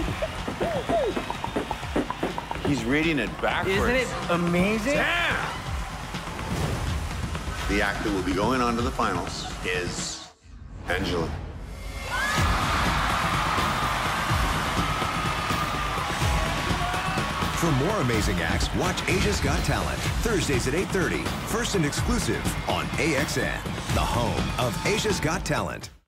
He's reading it backwards. Isn't it amazing? Damn! The act that will be going on to the finals is Angela. For more amazing acts, watch Asia's Got Talent, Thursdays at 8:30, first and exclusive on AXN, the home of Asia's Got Talent.